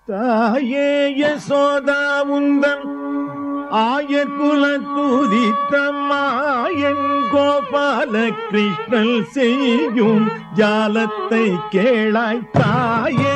தாயே யசோதா உந்தன் ஆயர்குல தூதித்தம்மாயன் கோபால கிருஷ்ணன் செய்யும் ஜாலத்தை கேளாய் தாயே.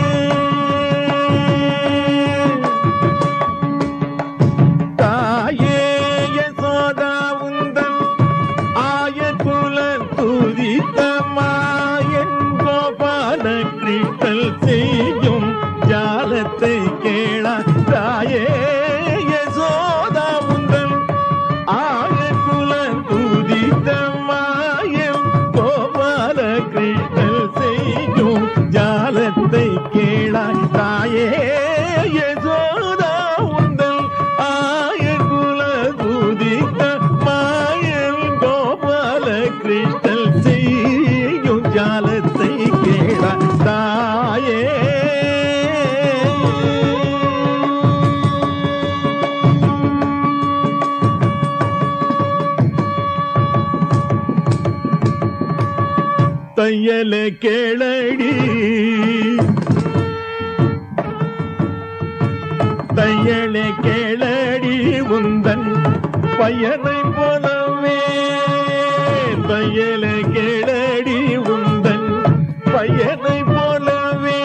தாயே யசோதா உந்தன் ஆயர்குல தூதித்தம்மாயன் கோபால கிருஷ்ணன் செய்யும் ஜாலத்தை கேளாய் தாயே. யசோதா உந்தன் ஆயர்குல தூதித்தம்மாயன் கோபால கிருஷ்ணன் செய்யும் ஜாலத்தை கேளாய் தாயே. யசோதா உந்தன் ஆயர்குல தூதித்தம்மாயன் கோபால கிருஷ்ணன் செய்யும் ஜாலத்தை கேளாய் தாயே. தையல கேளடி தையல கேளடி உந்தன் பையனை போலவே. தையல கேளடி உந்தன் பையனை போலவே.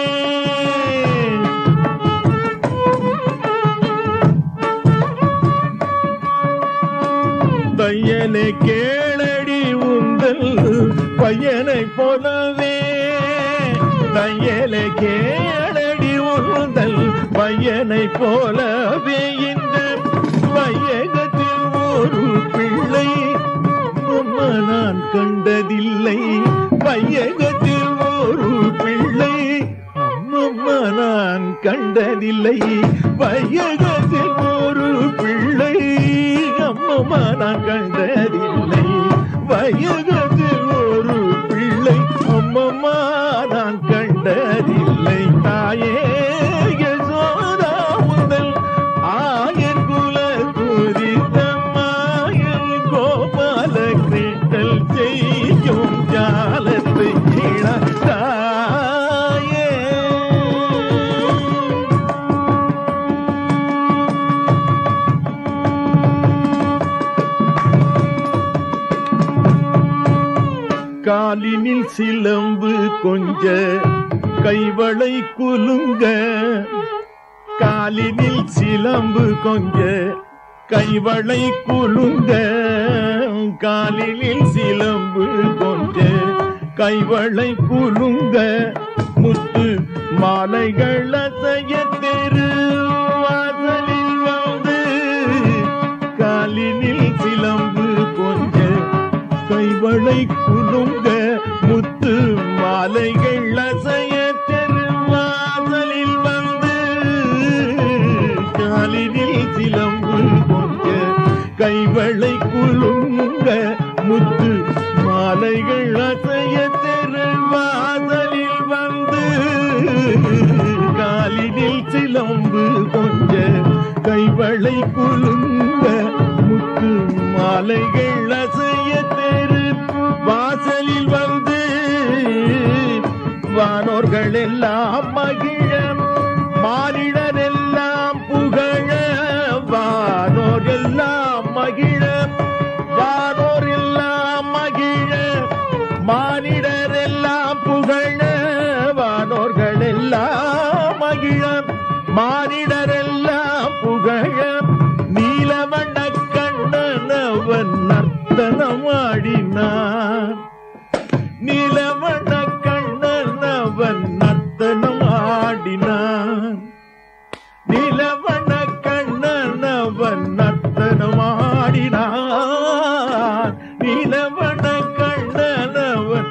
தையல கேளடி உந்தன் பையனை போலவே. தையல கேளடி உந்தன் பையனை போலவே. இந்த வையகத்தில் ஒரு பிள்ளை அம்மா நான் கண்டதில்லை. வையகத்தில் ஒரு பிள்ளை அம்மம்மா நான் கண்டதில்லை. வையகத்தில் ஒரு பிள்ளை அம்மம்மா நான் கண்டதில்லை. வையகத்தில் ஒரு பிள்ளை அம்மம்மா நான் கண்டதில்லை. தாயே யசோதா உந்தன் ஆயர்குல தூதித்தம்மாயன் கோபால கிருஷ்ணன் செய்யும் ஜாலத்தை கேளாய் தாயே. காலினில் சிலம்பு கொஞ்ச கைவளை குலுங்க. காலினில் சிலம்பு கொஞ்ச கைவளை குலுங்க. காலினில் சிலம்பு கொஞ்ச கைவளை குலுங்க. முத்து மாலைகள் அசைய தெரு வாசலில் வந்து. காலினில் சிலம்பு கொஞ்ச கைவளை குலுங்க. முத்து மாலைகள் அசைய தெரு வாசலில் வந்து. காலினில் சிலம்பு கொஞ்ச கைவளை குலுங்க. முத்து மாலைகள் அசைய தெரு வாசலில் வந்து. காலினில் சிலம்பு கொஞ்ச கைவளை குலுங்க. முத்து மாலைகள் அசைய தெரு வாசலில் வந்து. வானோர்கள் எல்லாம் மகிழ மானிடர் எல்லாம் புகழ. வானோர் எல்லாம் மகிழ வானோர் எல்லாம் மகிழ மானிடர் எல்லாம் புகழ. வானோர்கள் எல்லாம் மகிழ மானிடர் எல்லாம் புகழ. நீலவண்ண கண்ணனவன் நர்த்தனமாடினான். நீலவண்ண கண்ணனவன் நர்த்தனமாடினான். நீலவண்ண கண்ணனவன் நர்த்தனமாடினான். நீலவண்ண கண்ணனவன்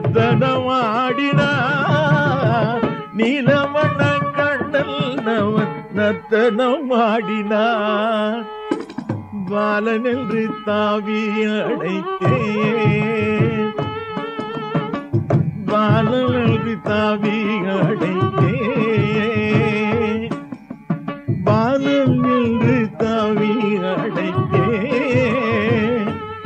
நர்த்தனமாடினான். நீலவண்ண கண்ணனவன் நர்த்தனமாடினான். பாலனென்று தாவி அழைத்தேன். பாலனென்று தாவி அழைத்தேன். பாலன் என்று தாவி அழைத்தேன்.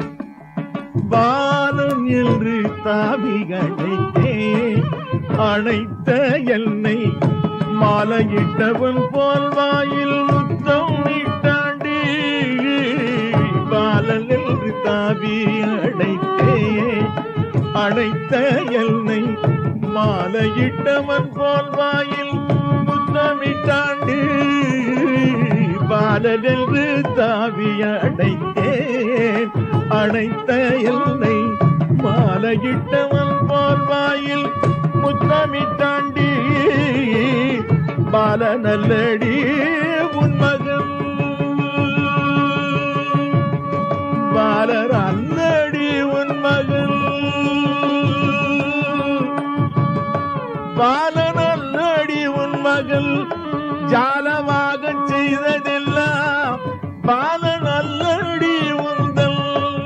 பாலன் என்று தாவி அழைத்தேன். அழைத்த என்னை மாலையிட்டவன் போல் வாயில் முத்தம் இட்டாண்டி பாலன் என்று தாவி அடைத்த என்னை மாலையிட்டவன் போல் வாயில் முத்தமிட்டாண்டு பாலன் என்று தாவி அடைத்த என்னை மாலையிட்டவன் போல் வாயில் முத்தமிட்டாண்டி பால நல்லடி உன் மகன் பாலர் அல்லடி உன் மகன் பால நல்லடி உன் மகள் ஜாலமாக செய்ததெல்லாம் பால நல்லடி உந்தல்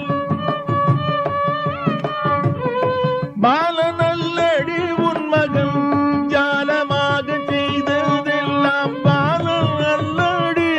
பால நல்லடி உன் மகள் ஜாலமாக செய்ததெல்லாம் பால நல்லடி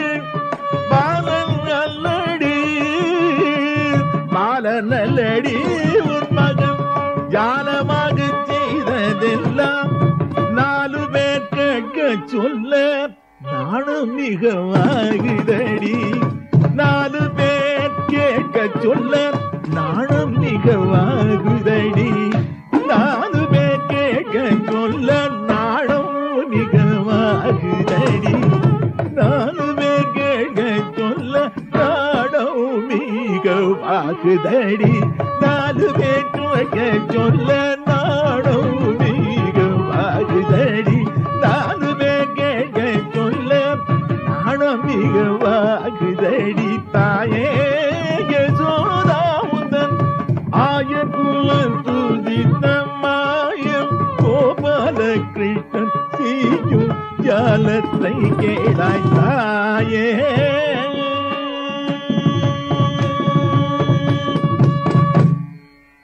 பால நல்லடி உன் மகள் ஜாலமாக செய்ததெல்லாம் நாலு பேர் கேட்க சொல்ல நானும் மிகவாகுதடி நாலு பேர் கேட்க சொல்ல நானும் மிகவாகுதடி நாலு பேர் கேட்க சொல்ல நானும் மிகவாகுதடி நாலு பேர் கேட்க சொல்ல நானும் மிகவாகுதடி நாலு பேர் கேட்க சொல்ல நானும் மிகவாகுதடி நாலு பேர் கேட்க சொல்ல நானும் மிகவாகுதடி தாயே யசோதாவுந்தன் ஆயக்குலம் துதித்த மாயம் கோபால கிருஷ்ணன் செய்யும் ஜாலத்தை கேளாய் தாயே